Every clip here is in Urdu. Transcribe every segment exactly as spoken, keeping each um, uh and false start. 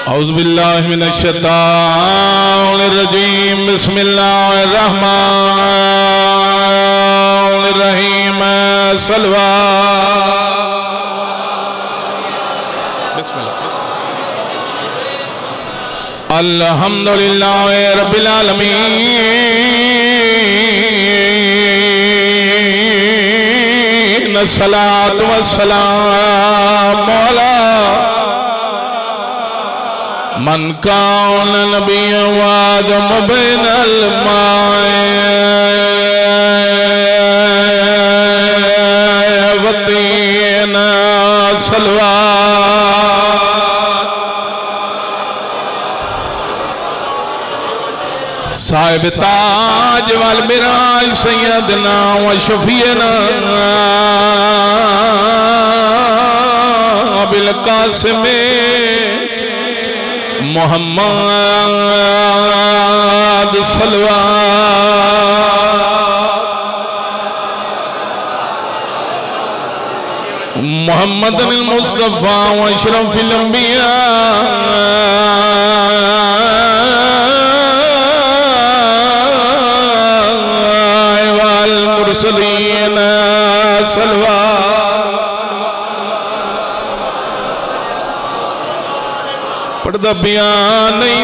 اعوذ باللہ من الشیطان الرجیم بسم اللہ الرحمن الرحیم صلوات بسم اللہ الحمدللہ رب العالمین الصلاة والسلام علی من کان نبی وآدم بین الماء والطین صلوات صاحب تاج والمراج سیدنا و شفیعنا بالقاسم محمد صلوات محمد المصطفى واشرف الانبياء والمرسلين صلوات پردہ بیان نہیں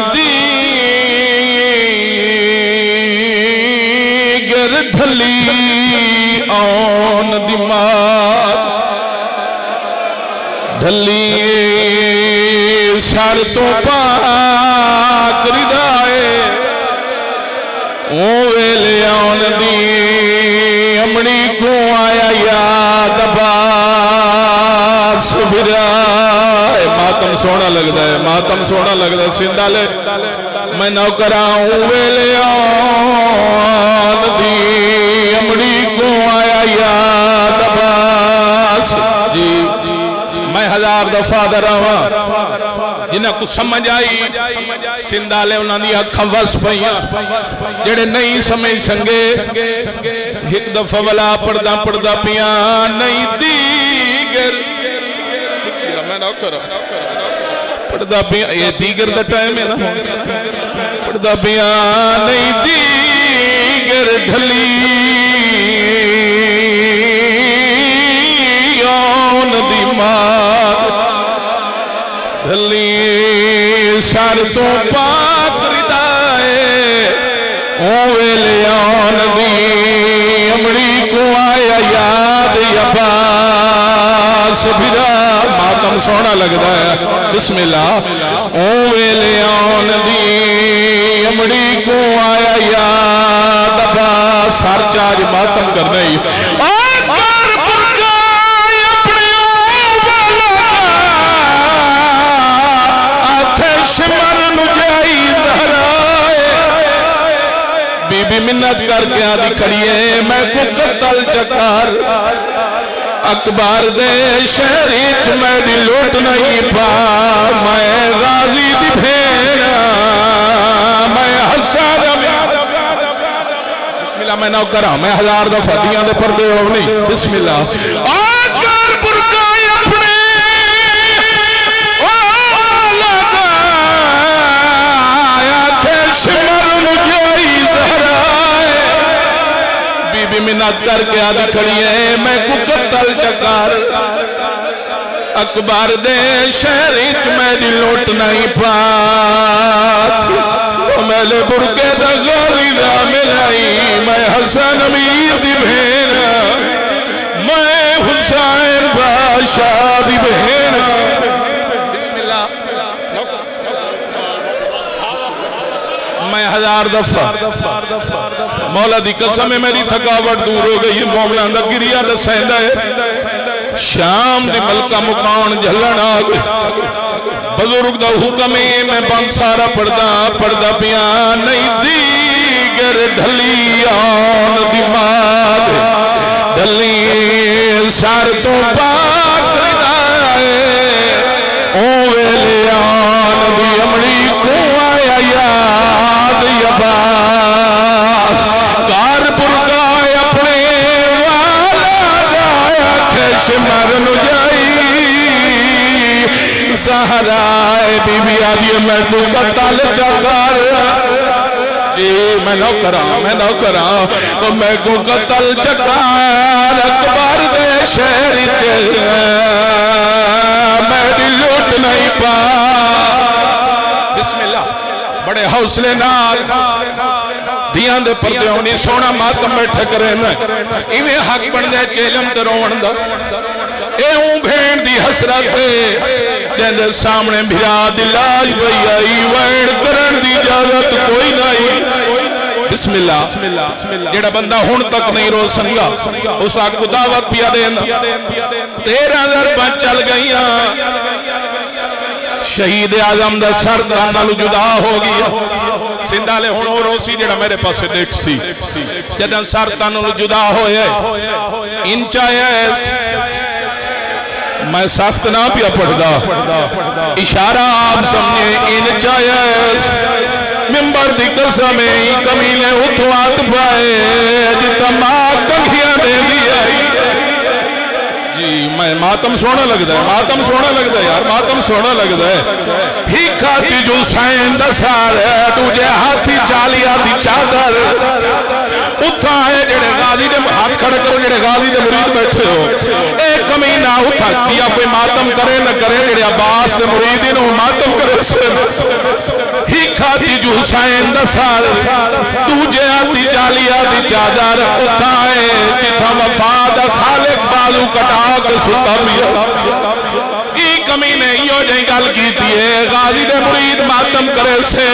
دیگر ڈھلی آن دماغ ڈھلی سار تو پاک ردائے اویلے آن دی امڑی کو آیا یاد عباس برائے ماتم سونا لگ دا ہے ماتم سونا لگ دا ہے سندہ لے میں نوکراؤں ویلے آن دی امڑی کو آیا یاد عباس جی میں ہزار دفعہ در رہا جنہاں کو سمجھ آئی سندہ لے انہاں دی اکھاں وس پہیاں جڑے نہیں سمجھ سنگے ایک دفعہ والا پردہ پردہ پیاں نہیں دیگر میں نہ کرو پردہ پیاں یہ دیگر دا ٹائم ہے نا پردہ پیاں نہیں دیگر ڈھلی آن دماغ ڈھلی سار تو پاک ردائے اویلے آن دی امڑی کو آیا یاد عباس بھرا ماتم سونا لگ دا ہے بسم اللہ اویلے آن دی امڑی کو آیا یاد عباس سار چاج ماتم کرنے ہی آکر پرکائی اپنی اولا آتھے شمر نجائی زہرائے بی بی منت کر کے آدھی کھڑیے میں کو قتل چکار اکبار دے شہریچ میں دی لوٹ نہیں پا میں غازی دی بھینا میں حساد بسم اللہ میں نو کرا میں ہزار دفعہ دیاں دے پردے ہو نہیں بسم اللہ آکر برکائی اپنے آلگا آیا شمر نجائی زہرائے بی بی منت کر کے آدھی کھڑی ہے میں کو قتل چکار اکبار دے شہریچ میں دی لوٹ نہیں پاک میلے برکے دا غالی دا ملائی میں حسن امیر دی بہینا میں حسین بادشاہ دی بہینا بسم اللہ میں ہزار دفعہ مولا دی قسم میں میری تھکاوٹ دور ہو گئی مومنان دا گریہ دا سیندہ ہے شام دی ملکہ مکان جھلن آگ بزرگ دا حکمی میں بند سارا پردہ پردہ پیان نہیں دیگر ڈھلی آن دماغ ڈھلی سار تو پاک ردائے اویلے آن دی امڑی کو آیا یاد عباس کار پرگائے اپنے والا جایا کھش مرن جائی زہرائے بی بھی آدھی ہے میں کو قتل چکر جی میں نو کرا میں نو کرا میں کو قتل چکر اکبر دے شہر میری لوٹ نہیں پا بسم اللہ بڑے حوصلے نال دیاں دے پردے ہونی سونا ماتم بیٹھا کرے نا ایویں حق بن دے چیلم تے روون دا اے ہوں بھین دی حسرت جن دے سامنے بھرا دلاج بھئی آئی وین کرن دی اجازت کوئی نہیں بسم اللہ جیڑا بندہ ہون تک نہیں رو سنگا اس آگ کو دعوت پیا دینا تیرہ ضربہ چل گئیاں شہید اعظم دا سر نالو جدا ہو گیا سندھالے ہون اور روسی جڑا میرے پاس دیکھ سی جدن سر نالو جدا ہوئے انچا ایس میں سخت نہ پیا پڑھ دا اشارہ آپ سمجھے انچا ایس ممبر دی قسم ہی کمیلے اتوات پائے جتا ماں کنگھیاں دے دیا جی میں ماتم سونا لگ دا ہے ماتم سونا لگ دا ہے یار ماتم سونا لگ دا ہے ہی کھاتی جو سائن دسار ہے تجھے ہاتھی چالی آتی چادر اتھا ہے جڑے غازی دے ہاتھ کھڑا کرو جڑے غازی دے مرید بیٹھے ہو ایک کمینہ اتھا کیا کوئی ماتم کرے نہ کرے جڑے عباس دے مریدین ہو ماتم کرے سے ہی کھاتی جو سائن دسار تجھے آتی چالی آتی چادر اتھا ہے جتھا وفاد خالق بالو کٹا کے ستا پیا ای کمینے یوں جائیں گل کی دیئے غازی دے مرید ماتم کرے سے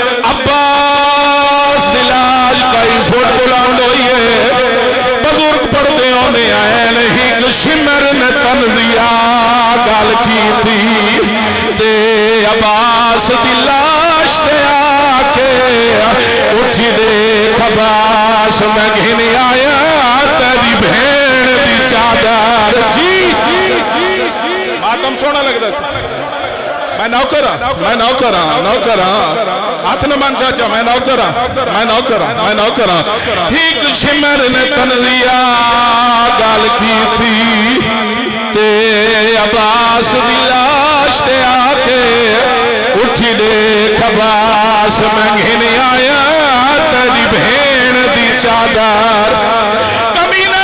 عباس دلاج کئی فوٹ بلاند ہوئیے بزرگ پڑھتے ہونے آئے نہیں کشمر نے تنزیہ گل کی تھی تے عباس دلاج دے آکے اٹھی دیکھ عباس میں گھنی آیا تیری بھین دی چادر جی ماتم سونا لگ دا سی میں نوکرہ میں نوکرہ نوکرہ ہاتھ نمان چاچا میں نوکرہ میں نوکرہ میں نوکرہ ایک شمر نے تنزیہ گال کی تھی تے عباس دلاش دے آکے اٹھی دیکھ عباس میں گھنی آیا تیری بھین دی چادر کمینہ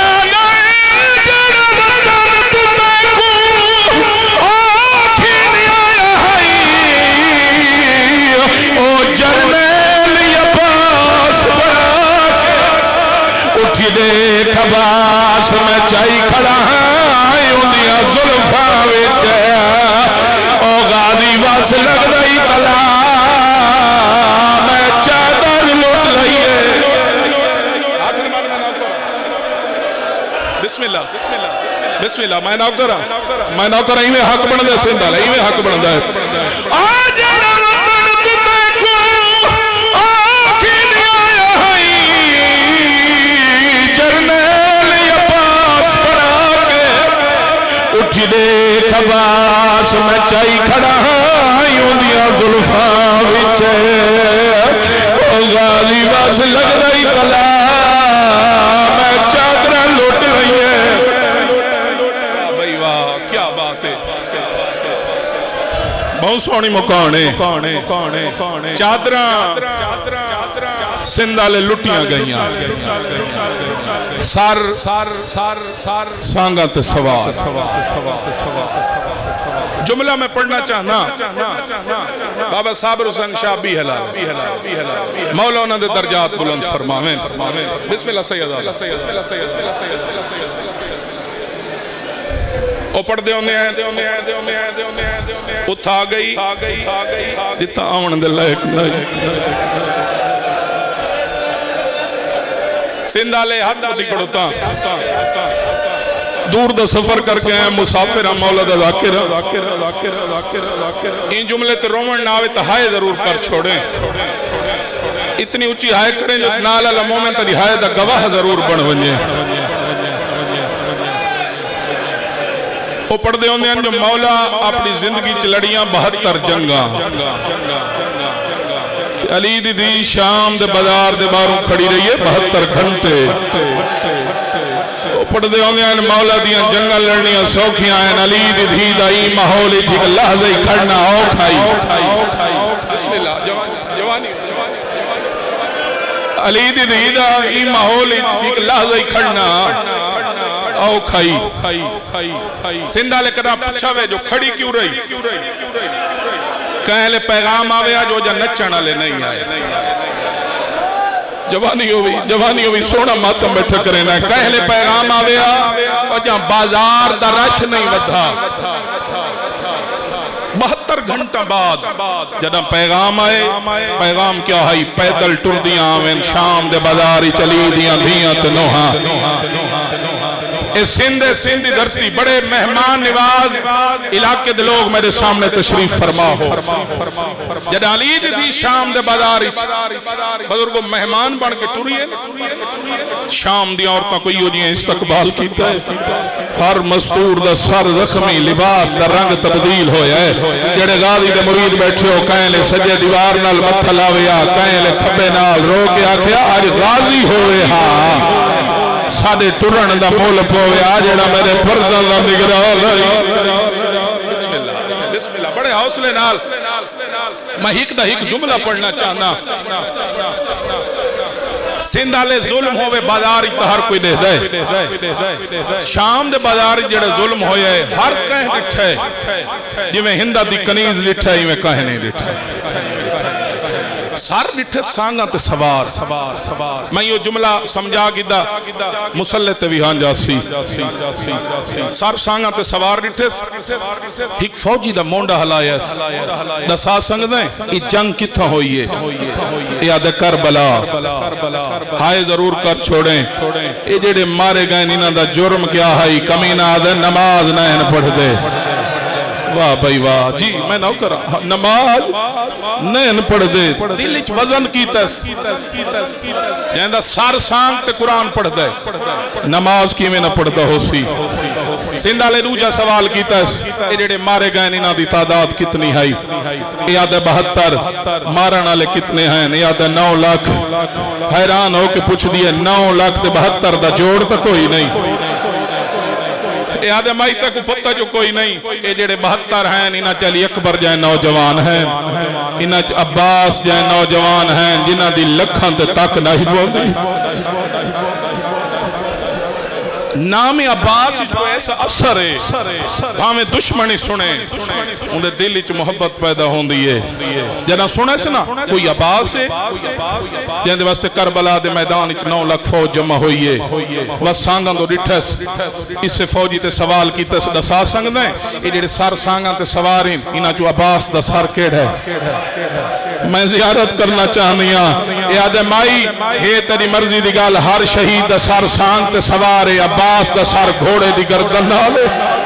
دیکھ عباس میں چائی کھڑا ہے اندیاں ظلفہ ویچے او غازی واس لگ رہی کلا میں چادر لوٹ لئیے بسم اللہ بسم اللہ میں نوکرہ میں نوکرہ ہی میں حق بن دے سندہ لے ہی میں حق بن دے آج اٹھی دیکھ عباس میں چائی کھڑا ہوں دیا ظلفہ وچے او غازی واس لگ رہی کلا میں چادرہ لوٹ رہی ہے بھائی واہ کیا بات ہے بہت سونی مکانے چادرہ سندھالے لٹیاں گئیاں سار سار سار سار سانگت سوار جملہ میں پڑھنا چاہنا بابا صابر حسین شاہ بھی حلال مولا انہوں نے درجات بلند فرماویں بسم اللہ سید آلہ او پڑھ دے ہونے آئے اتھا گئی جتا آون دے لائق نہیں سندھالے حد دی پڑھتا دور دا سفر کر کے ہیں مسافرہ مولا دا ذاکرہ ان جملے تے رومن ناوے تہائے ضرور کر چھوڑیں اتنی اچھی ہائے کریں جو نالا لمومن تا دی ہائے دا گواہ ضرور بڑھ ونجے وہ پڑھ دے ہونے ہیں جو مولا اپنی زندگی چلڑیاں بہتر جنگاں علی دی دی شام دے بازار دے باروں کھڑی رہی ہے بہتر گھنٹے وہ پڑھ دے ہونے ہیں مولا دیاں جنگاں لڑنیاں سوکھیاں ہیں علی دی دی دائی محولی ٹھیک اللہ دے کھڑنا آؤ کھائی بسم اللہ جوانی علی دی دیدہ ای ماحول ایک لحظہ ہی کھڑنا آؤ کھائی سندھا لے کر پچھا وے جو کھڑی کیوں رہی کہیں لے پیغام آوے جو جا نچنا لے نہیں آئے جوانی ہوئی جوانی ہوئی سونا ماتم بیٹھا کرنا ہے کہیں لے پیغام آوے اور جہاں بازار دا رش نہیں بدھا بہتر گھنٹہ بعد جدہ پیغام آئے پیغام کیا ہے پیدل ٹر دیاں آوین شام دے بازاری چلی دیاں دیاں تنوہاں اس سندھ سندھی دھرتی بڑے مہمان نواز علاقے دے لوگ میرے سامنے تشریف فرما ہو جدہ علی دی تھی شام دے بازاری بزرگو مہمان بڑھ کے ٹریے شام دیاں عورتوں کو یہ جیئے استقبال کیتا ہے ہر مستور دا سر زخمی لباس دا رنگ تبدیل ہویا ہے جڑے غازی دے مرید بیٹھے ہو کہیں لے سجے دیوار نال متھا لاویا کہیں لے کھبے نال رو کے آکھیا آج غازی ہوئے ہاں سادے ترن دا مول پوے آجڑا میرے پردن دا نگرال بسم اللہ بسم اللہ بڑے حوصلے نال میں ہک دا ہک جملہ پڑھنا چاہنا سندھالے ظلم ہوئے بازاری تو ہر کوئی دے دے شام دے بازاری جڑے ظلم ہوئے ہر کہیں ڈٹھے جی میں ہندہ دی کنیز ڈٹھے ہی میں کہیں نہیں ڈٹھے سار ڈٹھے سانگا تے سوار میں یہ جملہ سمجھا گیدہ مسلح تے ویہان جاسی سار سانگا تے سوار ڈٹھے ایک فوجی دا مونڈا ہلایا دا سا سنگ دیں یہ جنگ کتھا ہوئی ہے یاد کربلا ہائے ضرور کر چھوڑیں یہ جڑے مارے گئے نینا دا جرم کیا ہے کمینہ آدھے نماز نہ پڑھ دے واہ بھائی واہ جی میں نہ کرا نماز نہیں پڑھ دے دل اچ وزن کی تس جہندہ سار سانگ تے قرآن پڑھ دے نماز کی میں نہ پڑھتا ہو سی سندھا لے روجہ سوال کی تس یہ جڑے مارے گئے نینا دی تعداد کتنی ہے یاد ہے بہتر مارنا لے کتنے ہیں یاد ہے نو لاکھ حیران ہو کے پوچھ دیئے نو لاکھ تے بہتر دا جوڑ تا کوئی نہیں یاد ہے مائی تک پتہ جو کوئی نہیں یہ جڑے بہتر ہیں انہاں چلی اکبر جائے نوجوان ہیں انہاں عباس جائے نوجوان ہیں جنہاں دی لکھن تے تک نہیں بول نام عباس جو ایسا اثر ہے ہمیں دشمنی سنے انہیں دل اچ محبت پیدا ہون دیئے جنہاں سنے سے نا کوئی عباس ہے جہاں دے واسطے کربلا دے میدان اچ نو لکھ فوج جمع ہوئی ہے بس سانگان دو ڈٹھس اس سے فوجی تے سوال کی تے دا سا سنگ دیں یہ جڑے سار سانگان تے سوارین انہاں جو عباس دا سار کیڑ ہے میں زیارت کرنا چاہنیاں یاد ہے مائی ہے تیری مرضی دی گال ہر شہید دا سار سانگ تے سوارے عباس دا سار گھوڑے دی گردن نالے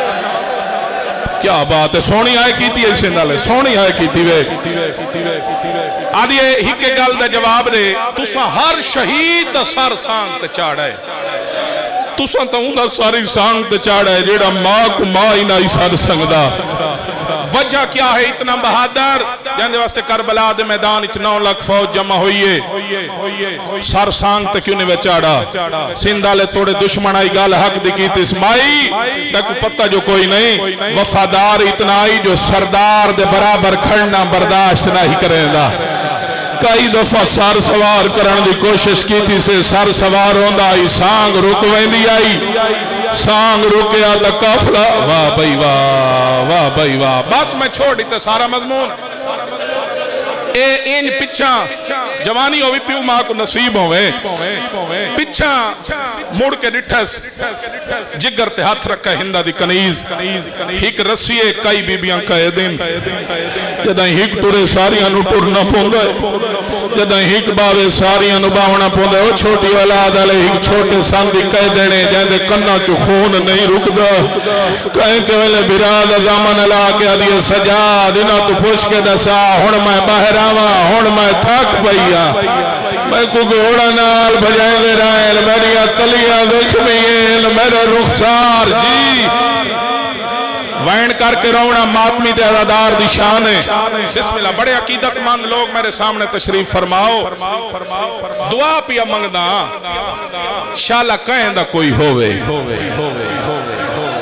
کیا بات ہے سونی آئے کیتی ہے اسے نالے سونی آئے کیتی وے آدھیے ہی کے گال دا جواب دے تُسا ہر شہید دا سار سانگ تے چاڑے تُسا تا ہوں دا ساری سانگ تے چاڑے جیڑا ماں کو ماں ہی نائی سار سنگ دا وجہ کیا ہے اتنا بہادر جہاں دے واسطے کربلا دے میدان اچ نو لاکھ فوج جمع ہوئیے سار سانگ تے کیوں نے وچاڑا سندھا لے توڑے دشمن آئی گال حق دی کیت اسمائی تک پتہ جو کوئی نہیں وفادار اتنا آئی جو سردار دے برابر کھڑنا برداشت نہیں کریں دا کئی دفعہ سار سوار کرن دی کوشش کی تھی سے سار سوار ہوندہ آئی سانگ رکویں دی آئی سانگ رکیا تا کافلہ واہ بھائی واہ واہ بھائی واہ بس میں چھوڑ دیتے سارا مضمون اے ان پچھا جوانی ہوئی پیو ماں کو نصیب ہوئے پچھا موڑ کے ڈٹھس جگر تے ہاتھ رکھا ہندہ دی کنیز ہک رسیے کئی بیبیاں کہے دن جدہ ہک ٹورے ساریاں نو ٹورنا پوندا جدہ ہک باوے ساریاں نو باونا پوندا وہ چھوٹی اولاد علی ہک چھوٹے ساندی کہہ دینے جہندے کنہ چو خون نہیں رک دا کہیں کہ ویلے براد زامن علا کے عدیے سجا دینا تو پوچھ کے دسا ہون میں باہر ہون میں تھاک پئیا میں کو گھوڑا نال بجائے دے رائل میریا تلیاں دشمیل میرا رخسار جی وین کر کے رونا ماتمی تے عزادار دی شان ہے بسم اللہ بڑے عقیدت مند لوگ میرے سامنے تشریف فرماؤ دعا پیا منگنا شالا کہیں دا کوئی ہوئے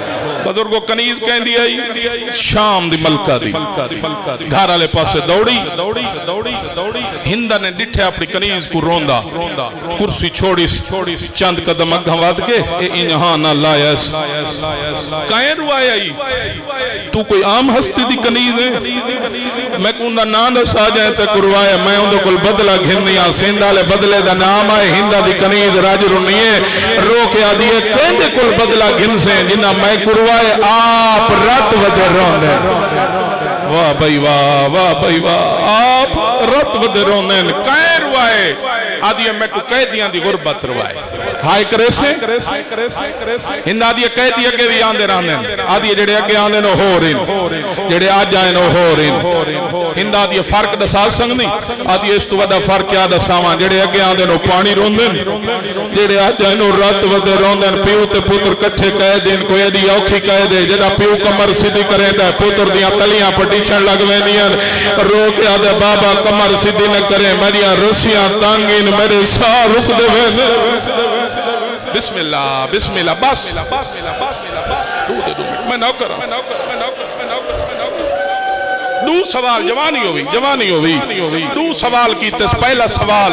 بزرگو کنیز کہیں دی آئی شام دی ملکہ دی گھر آلے پاسے دوڑی ہندہ نے ڈٹھے اپنی کنیز کو روندہ کرسی چھوڑی چند قدم اگھا واد کے اے انہاں نہ لائیس کہیں روائے آئی تو کوئی عام ہستی دی کنیز ہے میں کندہ ناندس آ جائیں تک روائے میں اندھو کل بدلہ گھنیاں سندھالے بدلے دا نام آئے ہندہ دی کنیز راج رونیے رو کے آدھیے کہندے کل بدلہ گھن سے جنہ میں کروائے آپ رات ودے روندے واہ بھائی واہ واہ بھائی واہ آپ رات ودے روندے کہیں روائے آدھیے میں کو کہہ دیاں دی غربت روائے ہائے کرے سے ہند آدھیے کہہ دی اگے بھی آندے رہنے آدھیے جڑے اگے آندے نو ہو رہن جڑے آج جائیں نو ہو رہن ہند آدھیے فرق دسا سنگ نہیں آدھیے اس تو ودا فرق کیا دساوان جڑے اگے آندے نو پانی روندن جڑے آج جائیں نو رات ودے روندن پیو تے پوتر کٹھے کہہ دین کوئی ایدی اوکھی کہہ دے جڑا پیو کمر سیدھی کریں دے پوتر دیاں تلیاں پٹیچن لگویں دین رو کے آدھے بابا کمر سیدھی نہ کریں میریاں رسیاں تانگین میرے ساہ رک دے وے بسم اللہ بسم اللہ بس دو دے دو میں نوکر دو سوال جوانی ہوئی جوانی ہوئی دو سوال کی تس پہلا سوال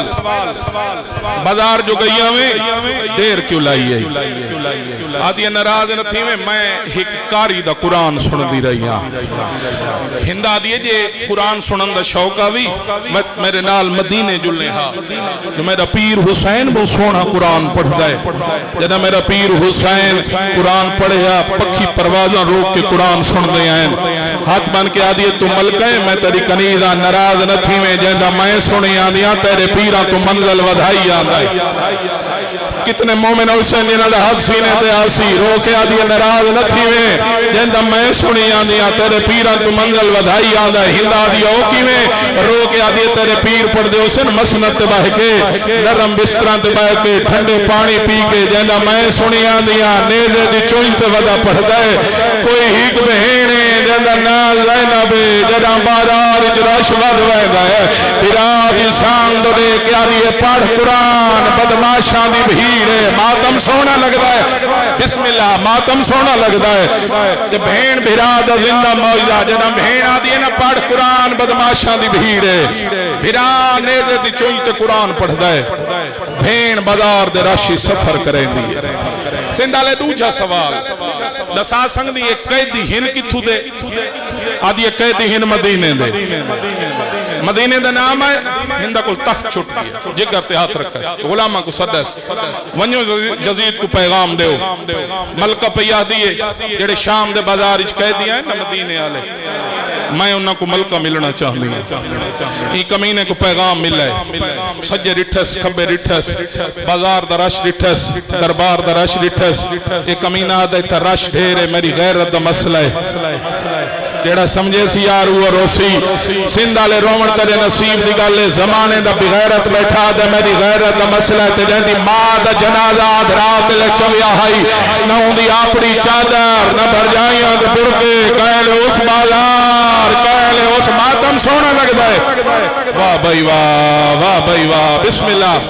بازار جو گئی ہمیں دیر کیوں لائی ہے آدھی نراز نہ تھی میں میں ایک کاری دا قرآن سن دی رہی ہاں ہند آدھی جے قرآن سنن دا شوقہ بھی میرے نال مدینے جلنے ہاں جو میرا پیر حسین وہ سونا قرآن پڑھ دائے جدہ میرا پیر حسین قرآن پڑھے ہاں پکھی پروازاں روک کے قرآن سن دے آئیں ہاتھ بن کے آدھی تو ملکہ میں تیری کنیزہ نراز نہ تھی میں جہاں میں سنی آدھیاں تیرے پیرہ تو منزل ودھائی آدھائی کتنے مومن حسین جنہاں دا حد سینے تے آسی رو کے آدھی نراز نہ تھی میں جہاں میں سنی آدھیاں تیرے پیرہ تو منزل ودھائی آدھائی ہند آدھی اوکی میں رو کے آدھی تیرے پیر پڑھ دے اسن مسنت بہ کے نرم بستران تے بہ کے ٹھنڈے پانی پی کے جہاں میں سنی آدھیاں نیزے دی چوئن تے ودا پڑھ دے کوئی ہیک بہینے جہاں ناز زینب جہاں بارار اجراش ود ویدہ ہے پیرادی ساند دے کیا دیئے پڑھ قرآن بدماشان دی بھیڑے ماتم سونا لگتا ہے بسم اللہ ماتم سونا لگتا ہے کہ بہن بھیراد زندہ موجدہ جہاں بہن آدھی نا پڑھ قرآن بدماشان دی بھیڑے بھیراد نیزے دی چوئی تے قرآن پڑھ دائے بہن بازار دے راشی سفر کریں دی سندھالے دوجہ سوال دسا سنگ دی ایک قیدی ہن کی تھو دے آدھی ایک قیدی ہن مدینے دے مدینے دے نام ہے ہندہ کل تخت چھٹ گیا جگر تے ہاتھ رکھا ہے غلامہ کو صدس ونیو جزید کو پیغام دیو ملکہ پیہ دیئے جڑے شام دے بازار اچ قیدی ہیں نا مدینے آلے میں انہاں کو ملکہ ملنا چاہتی ہوں یہ کمینے کو پیغام مل ہے سجے رٹھس کھبے رٹھس بازار دا رش رٹھس دربار دا رش رٹھس یہ کمینہ آدھے تا رش ڈھیرے میری غیرت دا مسئلہ ہے جیڑا سمجھے سی یار ہوا روسی سندھالے رومن ترے نصیب دی گالے زمانے دا بغیرت بیٹھا دے میری غیرت دا مسئلہ ہے تے جہاں دی ماں دا جنازہ آدھرات لے چویا ہائی نہ ہوں دی آپڑی چادر نہ بھر جائیاں دے برکے کہلے اس بازار کہلے اس ماتم سونا لگ جائے واہ بھائی واہ واہ بھائی واہ بسم اللہ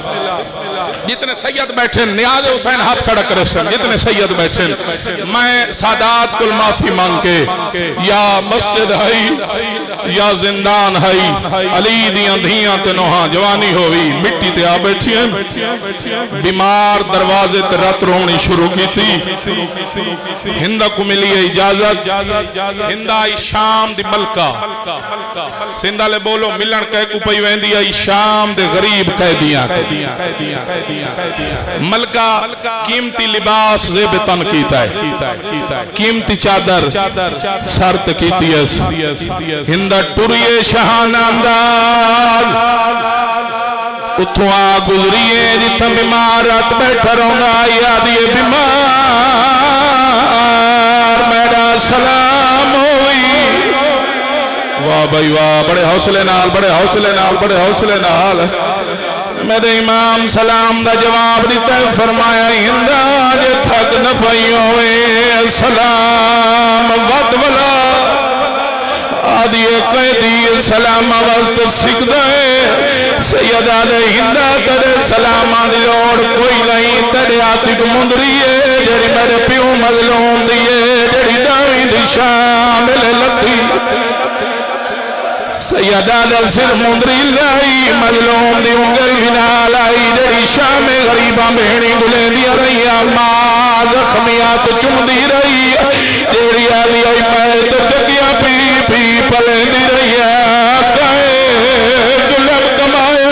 جتنے سید بیٹھیں نیاز حسین ہاتھ کھڑا کرے سن جتنے سید بیٹھیں میں سادات کل معافی مانگ کے یا مسجد ہے یا زندان ہے علی دیاں دھیاں تے نوہاں جوانی ہوئی مٹی تے آ بیٹھی ہیں بیمار دروازے تے رت رونی شروع کی تھی ہندہ کو ملی ہے اجازت ہندہ آئی شام دی ملکہ سندہ لے بولو ملن کہہ کو پئی ویندی آئی شام دے غریب کہہ دیاں ملکہ قیمتی لباس زیب تن کیتا ہے قیمتی چادر سرت کیتی ہے ہندہ ٹوریے شہانہ انداز اتھوا گزریے جتھا بیمارت بیٹھا رہنگا یادی بیمار میرا سلام ہوئی واہ بھائی واہ بڑے حوصلے نال بڑے حوصلے نال بڑے حوصلے نال میرے امام سلام دا جواب دیتا ہے فرمایا ہندہ جے تھک نہ پئی ہوئے سلام ود ولا آدھی قیدی سلام وست سکھ دے سیدہ دے ہندہ تیرے سلامہ دی لوڑ کوئی نہیں تیرے آتی کو مندری ہے جڑی میرے پیوں مظلوم دیئے جڑی داوی دی شامل لتی سیدہ دے سر مندری لائی مظلوم دی انگل بنا لائی جڑی شام غریبہ بہنی گلیں دیا رہی ماں زخمیات چم دی رہی جڑی آلی آئی میں تو چکیاں پی پی پلیں دی رہی کہے ظلم کمائی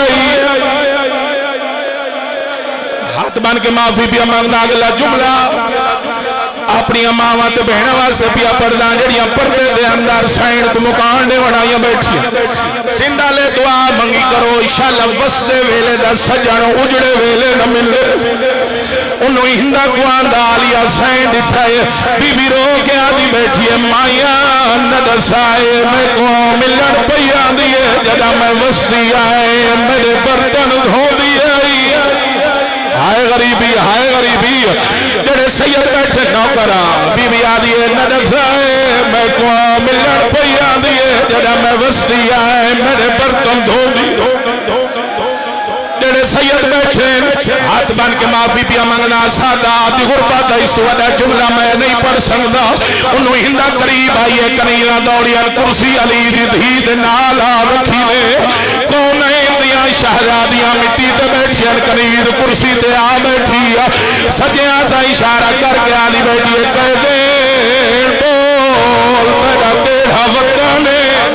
ہاتھ بان کے معافی پیا مانگنا اگلا جملہ اپنی امامہ تے بہنہ واسطے پیا پردان جڑیاں پردے دے اندر سائن کو مکان دے وڑائیاں بیٹھی سندہ لے دعا منگی کرو انشاءاللہ وسدے ویلے دا سجن اجڑے ویلے نہ ملے انہوں ہندہ کو آندہ آلیا سائن دٹھائے بی بی رو کے آدھی بیٹھی ہے مائیاں ندسائے میں کو ملن پہیاں دیئے جدہ میں وسدی آئے میرے برتن دھو دیئے ہائے غریبی ہائے غریبی جڑے سید بیٹھے نوکرہ بی بی آدھیے ندسائے میں کو ملن پہیاں دیئے جدہ میں وسدی آئے میرے برتن دھو دیئے جڑے سید بیٹھے ہاتھ بان کے معافی پیا منگنا سادہ آتی غربت اس وڈا جملہ میں نہیں پڑھ سکتا انہوں ہندہ قریب آئیے کنیرہ دوڑیاں کرسی علی دی دھید نالا رکھی لے کونیں دیا شہزادیاں مٹی تے بیٹھیاں کنیر کرسی تے آ بیٹھی سجیاں سا اشارہ کر کے آلی بیٹھی کہہ دیں بول تیرا تیرا وطن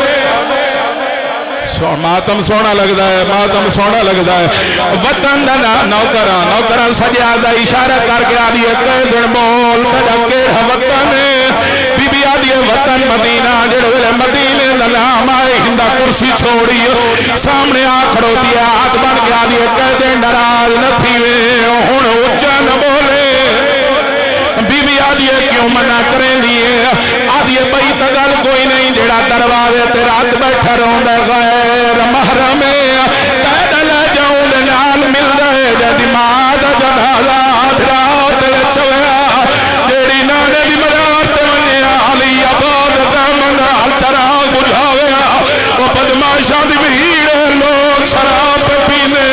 ماتم سونا لگتا ہے ماتم سونا لگتا ہے وطن دا نوکرہ نوکرہ سجادہ اشارہ کر کے آدھی ہے کہہ دن بول تجا کیڑا وطن بی بی آدھی ہے وطن مدینہ جڑے ویلے مدینے دا نام آئے ہندہ کرسی چھوڑی سامنے آکھڑو دیا ہاتھ بن کے آدھی ہے کہہ دن نراز نہ تھی وے ہون اچھا نہ بولے بی بی آدھی ہے کیوں منع کریں دیئے آدھی ہے بھئی تگل کوئی نہیں جڑا دروازے تیرات بیٹھا رہوں دے غیر محرم قید لے جاؤں دے نال مل رہے جدی ماد جنازہ دھرات لے چویا جیڑی نانے دی مدار تے منی آلی آباد دامن آل چراغ بجھاویا وہ بدماشاں دی بھیڑے لوگ شراب پہ پینے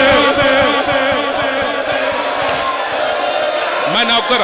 میں نوکر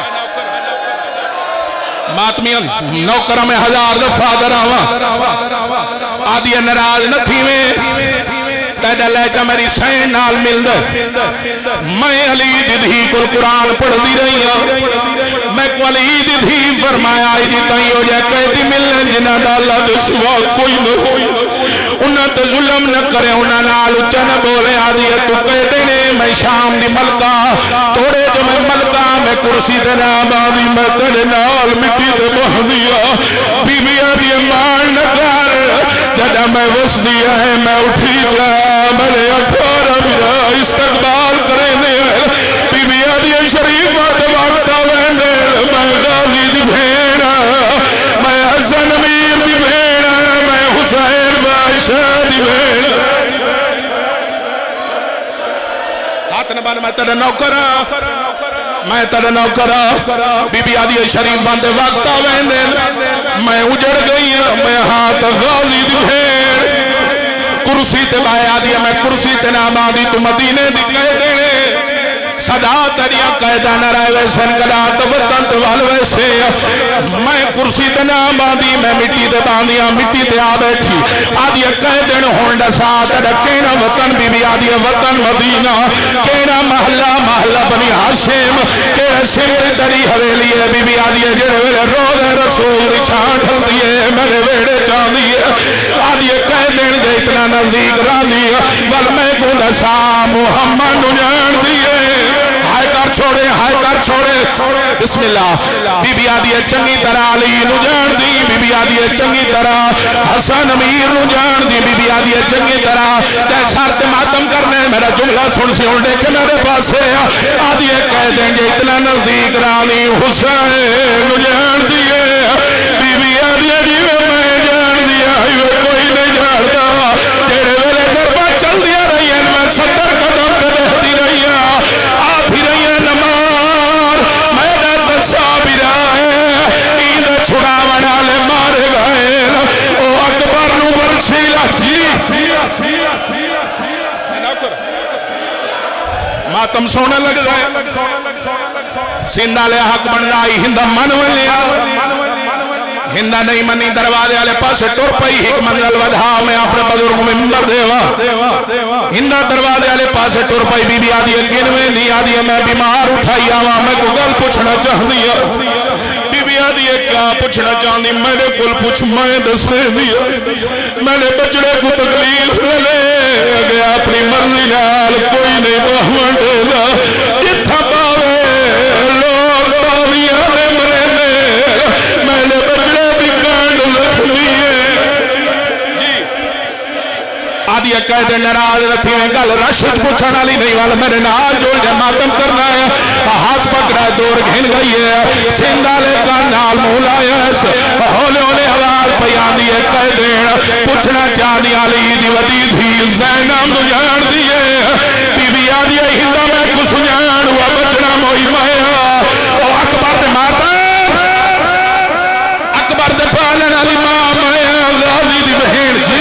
ماتمیان نوکرہ میں ہزار دفعہ در آوان آدھی نراز نہ تھی میں تیدہ لیچہ میری سین نال مل دے میں علی دھی کو قرآن پڑھ دی رہی ہوں میں کو علی دھی فرمایا جی تائیں ہو جائے قیدی ملنے جنہ دا اللہ دے سوا کوئی نہ ہوئی انہاں تے ظلم نہ کرے انہاں نال اچھا نہ بولے آدھی ہے تو قیدے نے میں شام دی ملکہ توڑے جو میں ملکہ میں کرسی تے نام آدھی میں تیرے نال مٹی تے بہ دیا بی بی آدھی مان نہ کر جدہ میں وس دیا ہے میں اٹھی جا میرے اٹھارہ میرا استقبال کرنے بی بی آدھی شریف آتے وقتا ویندے میں غازی دی بھیڑا میں حسن امیر دی بھیڑا میں حسین بادشاہ دی بھیڑا ہاتھ نبان میں تیرے نوکرہ میں تیرے نوکرہ بی بی آدھی شریف آتے وقتا ویندے میں اجڑ گئی میں ہاتھ غازی دی بھیڑ کرسی تے بائے آدھی میں کرسی تے نام آدھی تو مدینے دی کہہ دینے صدا تیریاں قیدہ نہ رہے ویسے انگلا تو وطن تو وال ویسے میں کرسی تے نام آدھی میں مٹی تے باندیاں مٹی تے آ بیٹھی آدھی کہہ دینے ہونڈا ساتھ کینا وطن بی بی آدھی وطن مدینہ کینا محلہ محلہ بنی حاشم کینا سمت تری حویلی ہے بی بی آدھی جڑے ویلے روز رسول دی چھان ڈھل دیئے میرے ویڑے چاند دیئے آدھی کہہ دینے جے اتنا نزدیک رانی ول میں کو نسا محمد نجان دیئے ہائے کر چھوڑے ہائے کر چھوڑے بسم اللہ بی بی آدھی چنگی طرح علی نو جان دی بی بی آدھی چنگی طرح حسن امیر نو جان دی بی بی آدھی چنگی طرح تے سارت ماتم کرنے میرا جملہ سن سی ہوں دیکھے میرے پاس ہے آدھی کہہ دیں گے اتنا نزدیک رانی حسین نو جان دیئے بی بی آدھی جی میں جان دیا کوئی نہیں جانتا تیرے ویلے ضربہ چل دیا رہی ہے میں ستر قدم پہ رہتی رہی ہے آتی رہی ہے نمار میں نے دسا بھی رہا ہے عید چھڑا وڑا لے مارے گئے او اکبر نو برچیلا جی मातम सोना लगदा है सिंध वाले हक बनदा आई हिंदा मन वलिया हिंदा नहीं मनी दरवाजे वाले पास टुर पई एक मंजिल वधा मैं अपने बुजुर्ग मिंबर देवा हिंदा दरवाजे वाले पास टुर पई बीबी आदि गिनवे नहीं आदि मैं बीमार उठाई आवा मैं को गल पूछना चाहती है बीबी आदि क्या पूछना चाहती मेरे को पूछ मैं दस दिया मैंने बचड़े को तकलीफ ले गया अपनी मर्जी नाल कोई नहीं बहवन देगा जिथा पावे लोग पावियां ने मरे ने मैंने बचड़े आदि कहते नाराज रखी में गल रश पूछने वाली नहीं वाल मेरे नाल जोड़ के मातम करना है हाथ पकड़ा दौड़ घिन गई है सिंध वाले का नाल मुंह लाया हौले हौले आवाज पई आंदी है कह देन पूछना चाहती अली दी वडी थी ज़ैनब जान दी है बीबी आदि हिंदा मैं कुछ जान हुआ बचना मोई माया ओ अकबर दे माता अकबर दे पालन वाली मां माया गाजी दी बहन जी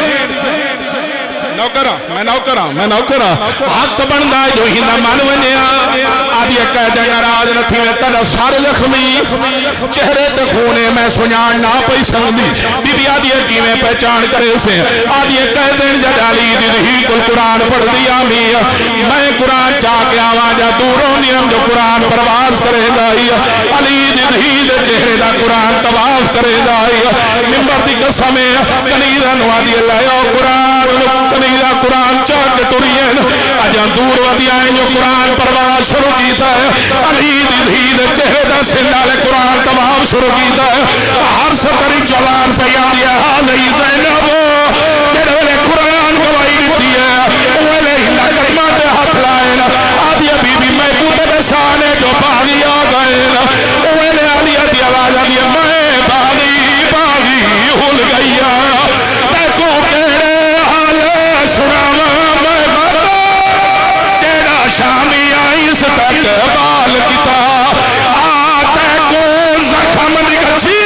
नौकरा मैं नौकरा मैं नौकरा हक बनता है जो हिंदा मन वनिया आदि कहते नाराज नथी में तेरा सर जख्मी चेहरे ते खूने मैं सुजान ना पई सकदी बीबी आदि किवें पहचान करे से आदि कहते जद अली दी कुल कुरान पढ़ दिया मी मैं कुरान चा के आवा जा दूरों नियम जो कुरान प्रवास करेगा अली दी दे चेहरे दा कुरान तवाफ करेगा मिंबर दी कसम कनीरा नु आदि लायो कुरान कुरान चाह के तुरिए अजा दूर वधिया जो कुरान परवाज शुरू किया है अली दी धी दे चेहरे दा सिंध वाले कुरान तमाम शुरू किया है हर सतरी जवान पे आंदी है हाल ही ज़ैनब जेड़े वेले कुरान गवाही दी है वेले हिंदा कदमां ते हाथ लाए आदि बीबी मैं पुत दे साने जो भागी आ गए वेले आदि दी आवाज आंदी है मैं भागी भागी हुल गईया ते को केड़े सुनावा मैं माता तेरा शामी आइस तक बाल किता आते को जख्म दिखची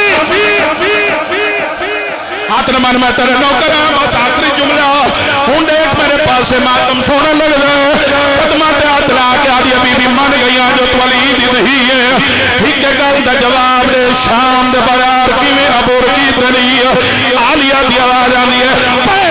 हाथ न मन मैं तेरे नौकर बस आखिरी जुमला हूं देख मेरे पास मातम सोना लगदा कदमां ते हाथ ला के आदि बीबी मन गई जो तवली दी दही है एक गल दा जवाब दे शाम दे बाजार किवें अबोर की तनी आलिया दी आवाज आंदी है